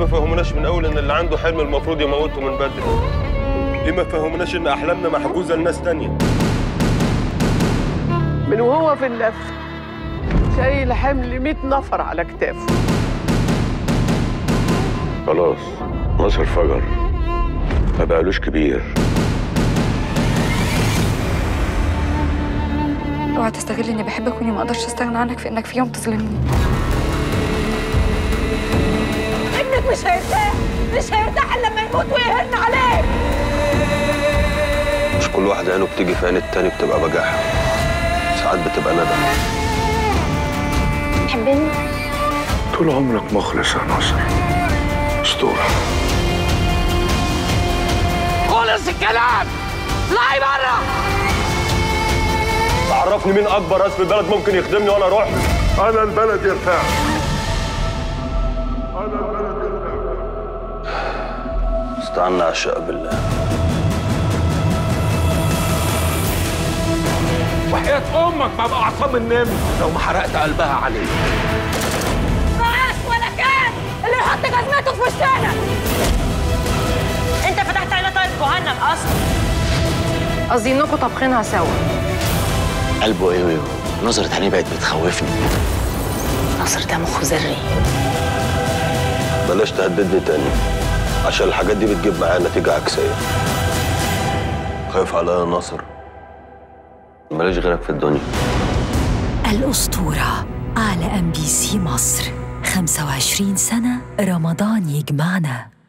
ما فهموناش من اول ان اللي عنده حلم المفروض يموته من بدري؟ ليه ما فهموناش ان احلامنا محجوزه لناس تانية؟ من وهو في النفس شايل حمل 100 نفر على كتافه. خلاص ناصر فجر، ما بقالوش كبير. اوعى تستغل اني بحبك واني ما اقدرش استغنى عنك في انك في يوم تظلمني. ابنك مش هيرتاح الا لما يموت ويهن عليك. مش كل واحد عينه بتيجي في عين التاني بتبقى بجاحة، ساعات بتبقى ندم. تحبني؟ طول عمرك مخلص يا ناصر، اسطورة. خلص الكلام، اطلعي بره. تعرفني مين اكبر راس في البلد ممكن يخدمني وانا اروح؟ انا البلد يرتاح. استعنا عشاء بالله. وحياة امك ما ابقى اعصاب النمر لو ما حرقت قلبها عليك. معاش ولا كان اللي يحط جزمته في وشنا. انت فتحت علينا طاقة جهنم اصلا. قصدي انكم طابخينها سوا. قلبه ايه؟ نظرة عينيه بقت بتخوفني. ناصر ده مخه ذري. بلاش تهددني تاني، عشان الحاجات دي بتجيب معايا نتيجة عكسية. خايف عليا يا ناصر، ماليش غيرك في الدنيا. الأسطورة على MBC مصر، 25 سنة رمضان يجمعنا.